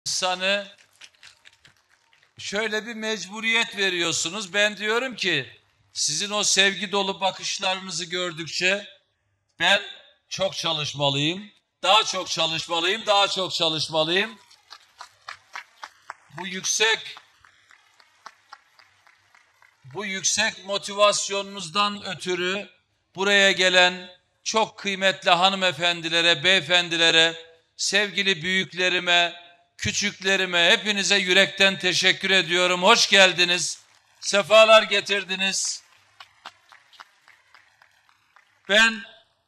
insanı şöyle bir mecburiyet veriyorsunuz. Ben diyorum ki sizin o sevgi dolu bakışlarınızı gördükçe ben çok çalışmalıyım, daha çok çalışmalıyım, daha çok çalışmalıyım. Bu yüksek motivasyonunuzdan ötürü buraya gelen çok kıymetli hanımefendilere, beyefendilere, sevgili büyüklerime, küçüklerime, hepinize yürekten teşekkür ediyorum. Hoş geldiniz, sefalar getirdiniz. Ben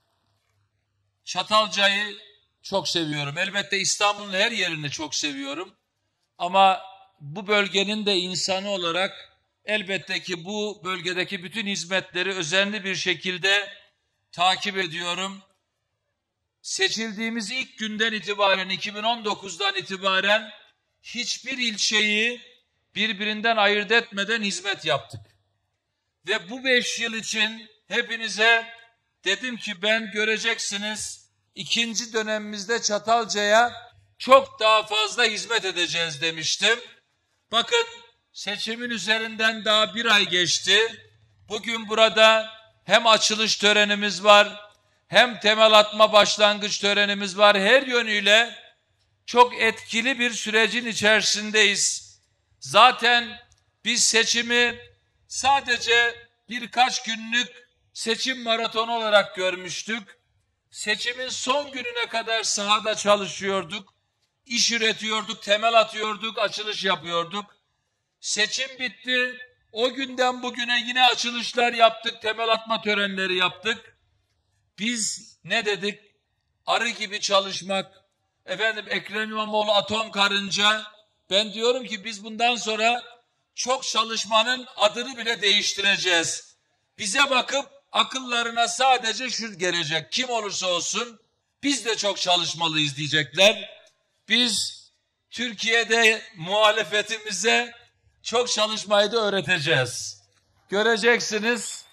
Çatalca'yı çok seviyorum. Elbette İstanbul'un her yerini çok seviyorum. Ama bu bölgenin de insanı olarak elbette ki bu bölgedeki bütün hizmetleri özenli bir şekilde takip ediyorum. Seçildiğimiz ilk günden itibaren, 2019'dan itibaren hiçbir ilçeyi birbirinden ayırt etmeden hizmet yaptık. Ve bu 5 yıl için hepinize dedim ki ben göreceksiniz, ikinci dönemimizde Çatalca'ya çok daha fazla hizmet edeceğiz demiştim. Bakın seçimin üzerinden daha bir ay geçti. Bugün burada hem açılış törenimiz var, hem temel atma başlangıç törenimiz var. Her yönüyle çok etkili bir sürecin içerisindeyiz. Zaten biz seçimi sadece birkaç günlük seçim maratonu olarak görmüştük. Seçimin son gününe kadar sahada çalışıyorduk, iş üretiyorduk, temel atıyorduk, açılış yapıyorduk. Seçim bitti, o günden bugüne yine açılışlar yaptık, temel atma törenleri yaptık. Biz ne dedik? Arı gibi çalışmak, Ekrem İmamoğlu atom karınca. Ben diyorum ki biz bundan sonra çok çalışmanın adını bile değiştireceğiz. Bize bakıp akıllarına sadece şu gelecek, kim olursa olsun biz de çok çalışmalıyız diyecekler. Biz Türkiye'de muhalefetimize çok çalışmayı da öğreteceğiz. Göreceksiniz.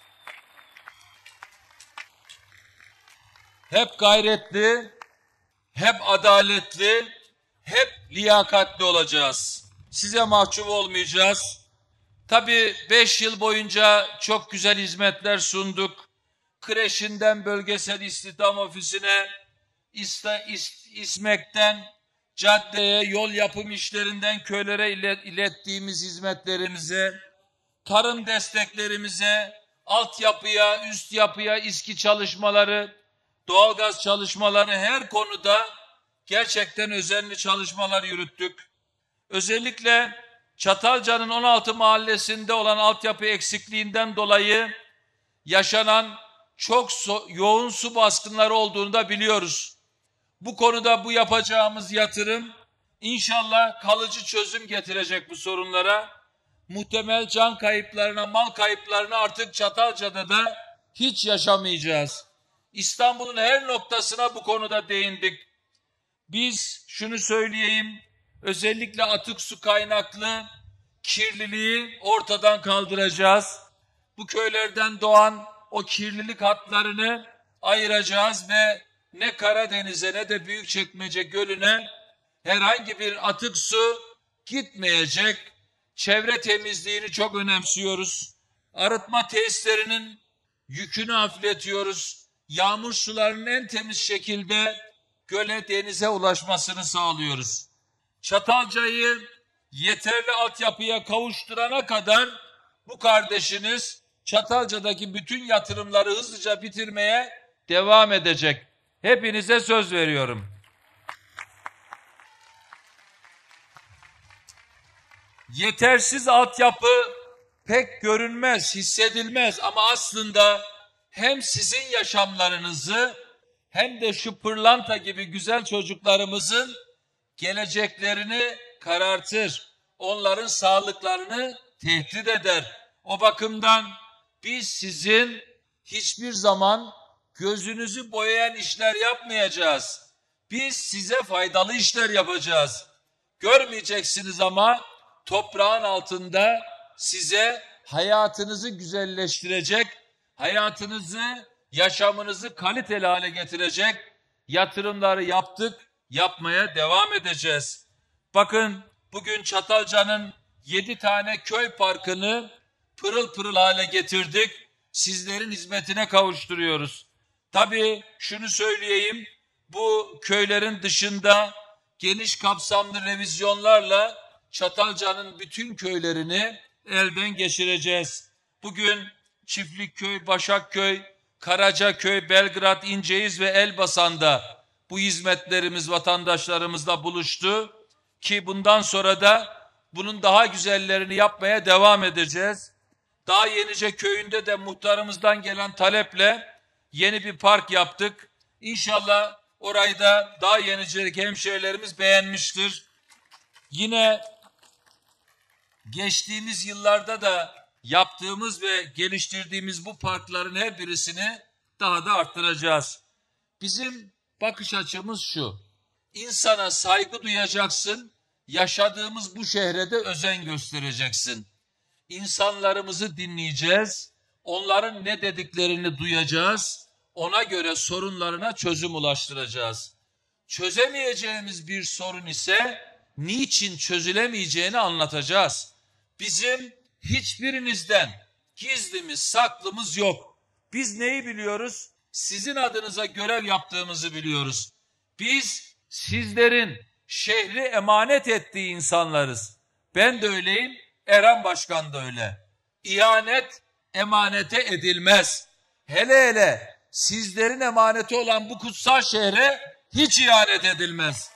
Hep gayretli, hep adaletli, hep liyakatli olacağız. Size mahcup olmayacağız. Tabii 5 yıl boyunca çok güzel hizmetler sunduk. Kreşinden bölgesel istihdam ofisine, İSMEK'ten caddeye, yol yapım işlerinden köylere ilettiğimiz hizmetlerimize, tarım desteklerimize, altyapıya, üst yapıya, İSKİ çalışmaları, doğalgaz çalışmaları, her konuda gerçekten özenli çalışmalar yürüttük. Özellikle Çatalca'nın 16 mahallesinde olan altyapı eksikliğinden dolayı yaşanan çok yoğun su baskınları olduğunu da biliyoruz. Bu konuda bu yapacağımız yatırım inşallah kalıcı çözüm getirecek bu sorunlara. Muhtemel can kayıplarına, mal kayıplarına artık Çatalca'da da hiç yaşamayacağız. İstanbul'un her noktasına bu konuda değindik. Biz şunu söyleyeyim, özellikle atık su kaynaklı kirliliği ortadan kaldıracağız. Bu köylerden doğan o kirlilik hatlarını ayıracağız ve ne Karadeniz'e ne de Büyükçekmece Gölü'ne herhangi bir atık su gitmeyecek. Çevre temizliğini çok önemsiyoruz. Arıtma tesislerinin yükünü hafifletiyoruz. Yağmur sularının en temiz şekilde göle, denize ulaşmasını sağlıyoruz. Çatalca'yı yeterli altyapıya kavuşturana kadar bu kardeşiniz Çatalca'daki bütün yatırımları hızlıca bitirmeye devam edecek. Hepinize söz veriyorum. Yetersiz altyapı pek görünmez, hissedilmez ama aslında hem sizin yaşamlarınızı hem de şu pırlanta gibi güzel çocuklarımızın geleceklerini karartır. Onların sağlıklarını tehdit eder. O bakımdan biz sizin hiçbir zaman gözünüzü boyayan işler yapmayacağız. Biz size faydalı işler yapacağız. Görmeyeceksiniz ama toprağın altında size hayatınızı güzelleştirecek, hayatınızı, yaşamınızı kaliteli hale getirecek yatırımları yaptık, yapmaya devam edeceğiz. Bakın bugün Çatalca'nın 7 tane köy parkını pırıl pırıl hale getirdik. Sizlerin hizmetine kavuşturuyoruz. Tabii şunu söyleyeyim, bu köylerin dışında geniş kapsamlı revizyonlarla Çatalca'nın bütün köylerini elden geçireceğiz. Bugün Çiftlikköy, Başakköy, Karacaköy, Belgrad, İnceyiz ve Elbasan'da bu hizmetlerimiz vatandaşlarımızla buluştu ki bundan sonra da bunun daha güzellerini yapmaya devam edeceğiz. Daha Yenice köyünde de muhtarımızdan gelen taleple yeni bir park yaptık. İnşallah orayı da Daha Yenice'deki hemşehrilerimiz beğenmiştir. Yine geçtiğimiz yıllarda da yaptığımız ve geliştirdiğimiz bu parkların her birisini daha da arttıracağız. Bizim bakış açımız şu: İnsana saygı duyacaksın, yaşadığımız bu şehre de özen göstereceksin. İnsanlarımızı dinleyeceğiz, onların ne dediklerini duyacağız, ona göre sorunlarına çözüm ulaştıracağız. Çözemeyeceğimiz bir sorun ise niçin çözülemeyeceğini anlatacağız. Bizim hiçbirinizden gizlimiz, saklımız yok. Biz neyi biliyoruz? Sizin adınıza görev yaptığımızı biliyoruz. Biz sizlerin şehri emanet ettiği insanlarız. Ben de öyleyim, Eren Başkan da öyle. İhanet emanete edilmez. Hele hele sizlerin emaneti olan bu kutsal şehre hiç ihanet edilmez.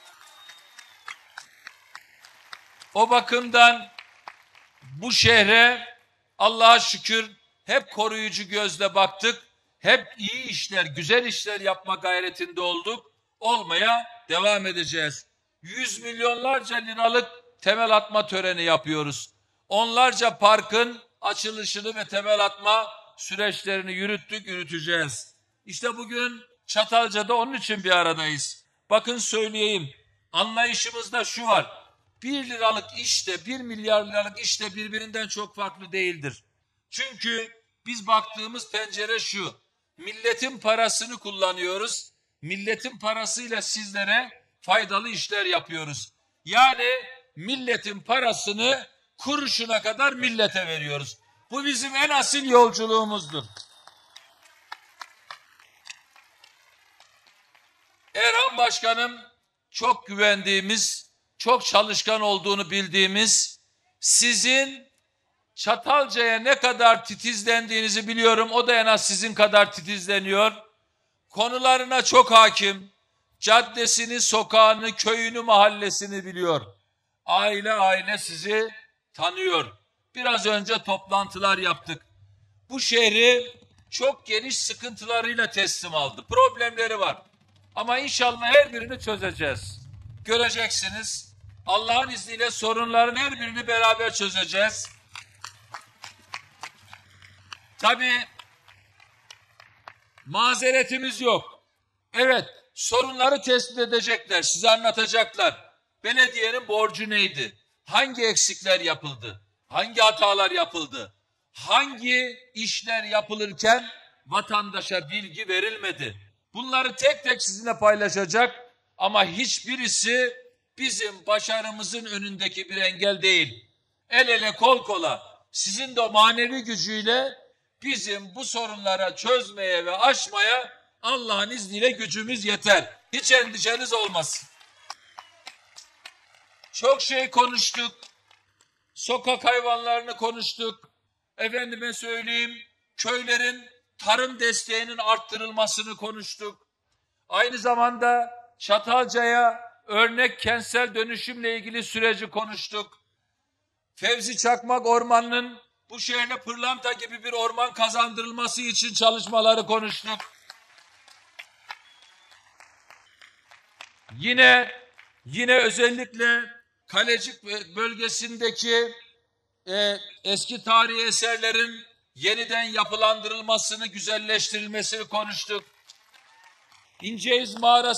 O bakımdan bu şehre Allah'a şükür hep koruyucu gözle baktık. Hep iyi işler, güzel işler yapma gayretinde olduk. Olmaya devam edeceğiz. 100 milyonlarca liralık temel atma töreni yapıyoruz. Onlarca parkın açılışını ve temel atma süreçlerini yürüteceğiz. İşte bugün Çatalca'da onun için bir aradayız. Bakın söyleyeyim, anlayışımızda şu var: 1 liralık işte 1 milyar liralık işte birbirinden çok farklı değildir. Çünkü biz baktığımız pencere şu: milletin parasını kullanıyoruz, milletin parasıyla sizlere faydalı işler yapıyoruz. Yani milletin parasını kuruşuna kadar millete veriyoruz. Bu bizim en asil yolculuğumuzdur. Erhan Başkanım çok güvendiğimiz, çok çalışkan olduğunu bildiğimiz, sizin Çatalca'ya ne kadar titizlendiğinizi biliyorum. O da en az sizin kadar titizleniyor. Konularına çok hakim. Caddesini, sokağını, köyünü, mahallesini biliyor. Aile aile sizi tanıyor. Biraz önce toplantılar yaptık. Bu şehri çok geniş sıkıntılarıyla teslim aldı. Problemleri var. Ama inşallah her birini çözeceğiz. Göreceksiniz. Allah'ın izniyle sorunların her birini beraber çözeceğiz. Tabii mazeretimiz yok. Evet, sorunları tespit edecekler, size anlatacaklar. Belediyenin borcu neydi? Hangi eksikler yapıldı? Hangi hatalar yapıldı? Hangi işler yapılırken vatandaşa bilgi verilmedi? Bunları tek tek sizinle paylaşacak ama hiçbirisi bizim başarımızın önündeki bir engel değil. El ele kol kola sizin de manevi gücüyle bizim bu sorunlara çözmeye ve aşmaya Allah'ın izniyle gücümüz yeter. Hiç endişeniz olmasın. Çok şey konuştuk. Sokak hayvanlarını konuştuk. Efendime söyleyeyim, köylerin tarım desteğinin arttırılmasını konuştuk. Aynı zamanda Çatalca'ya örnek kentsel dönüşümle ilgili süreci konuştuk. Fevzi Çakmak Ormanı'nın bu şehre pırlanta gibi bir orman kazandırılması için çalışmaları konuştuk. Yine özellikle Kalecik bölgesindeki eski tarihi eserlerin yeniden yapılandırılmasını, güzelleştirilmesini konuştuk. İnceyiz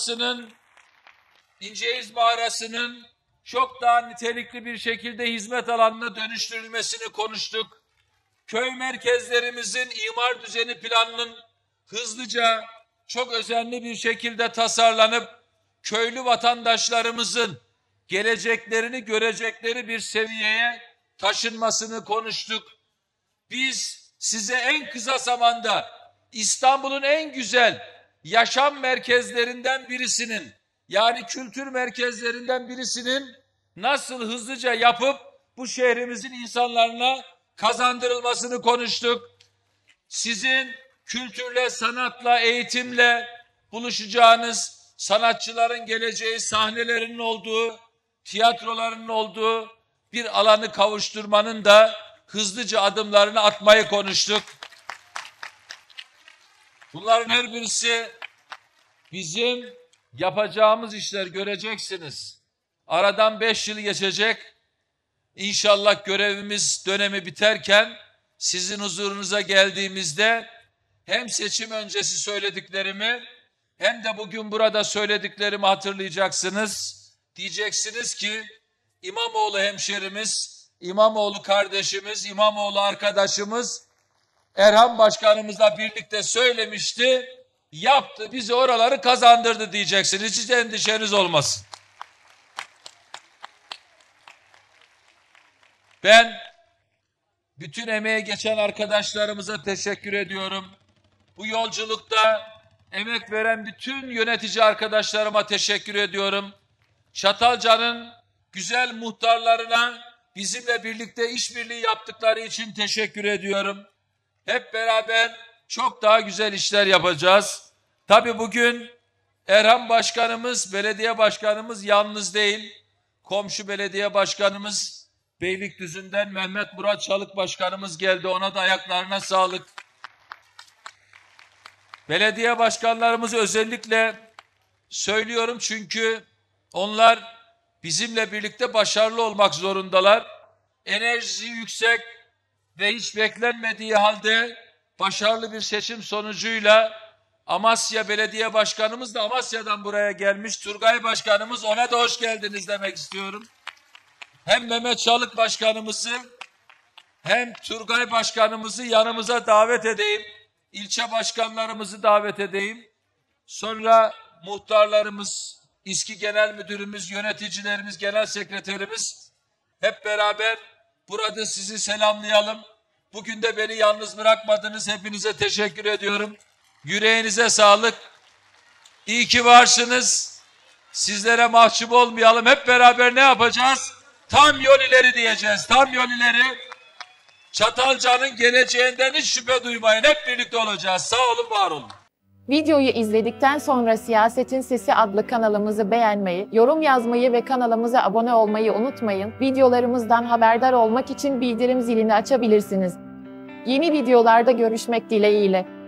Mağarası'nın çok daha nitelikli bir şekilde hizmet alanına dönüştürülmesini konuştuk. Köy merkezlerimizin imar düzeni planının hızlıca, çok özenli bir şekilde tasarlanıp köylü vatandaşlarımızın geleceklerini görecekleri bir seviyeye taşınmasını konuştuk. Biz size en kısa zamanda İstanbul'un en güzel yaşam merkezlerinden birisinin, yani kültür merkezlerinden birisinin nasıl hızlıca yapıp bu şehrimizin insanlarına kazandırılmasını konuştuk. Sizin kültürle, sanatla, eğitimle buluşacağınız, sanatçıların geleceği, sahnelerinin olduğu, tiyatrolarının olduğu bir alanı kavuşturmanın da hızlıca adımlarını atmayı konuştuk. Bunların her birisi bizim yapacağımız işler, göreceksiniz. Aradan 5 yıl geçecek. İnşallah görevimiz dönemi biterken sizin huzurunuza geldiğimizde hem seçim öncesi söylediklerimi hem de bugün burada söylediklerimi hatırlayacaksınız. Diyeceksiniz ki İmamoğlu hemşerimiz, İmamoğlu kardeşimiz, İmamoğlu arkadaşımız Erhan Başkanımızla birlikte söylemişti, yaptı, bizi oraları kazandırdı diyeceksiniz. Hiç endişeniz olmasın. Ben bütün emeğe geçen arkadaşlarımıza teşekkür ediyorum. Bu yolculukta emek veren bütün yönetici arkadaşlarıma teşekkür ediyorum. Çatalca'nın güzel muhtarlarına bizimle birlikte işbirliği yaptıkları için teşekkür ediyorum. Hep beraber çok daha güzel işler yapacağız. Tabii bugün Erhan Başkanımız, belediye başkanımız yalnız değil. Komşu belediye başkanımız Beylikdüzü'nden Mehmet Murat Çalık Başkanımız geldi. Ona da ayaklarına sağlık. Belediye başkanlarımızı özellikle söylüyorum çünkü onlar bizimle birlikte başarılı olmak zorundalar. Enerjisi yüksek ve hiç beklenmediği halde başarılı bir seçim sonucuyla Amasya Belediye Başkanımız da Amasya'dan buraya gelmiş. Turgay Başkanımız, ona da hoş geldiniz demek istiyorum. Hem Mehmet Çalık Başkanımızı hem Turgay Başkanımızı yanımıza davet edeyim. İlçe başkanlarımızı davet edeyim. Sonra muhtarlarımız, İSKİ Genel Müdürümüz, yöneticilerimiz, genel sekreterimiz hep beraber burada sizi selamlayalım. Bugün de beni yalnız bırakmadınız. Hepinize teşekkür ediyorum. Yüreğinize sağlık. İyi ki varsınız. Sizlere mahcup olmayalım. Hep beraber ne yapacağız? Tam yol ileri diyeceğiz. Tam yol ileri. Çatalca'nın geleceğinden hiç şüphe duymayın. Hep birlikte olacağız. Sağ olun, var olun. Videoyu izledikten sonra Siyasetin Sesi adlı kanalımızı beğenmeyi, yorum yazmayı ve kanalımıza abone olmayı unutmayın. Videolarımızdan haberdar olmak için bildirim zilini açabilirsiniz. Yeni videolarda görüşmek dileğiyle.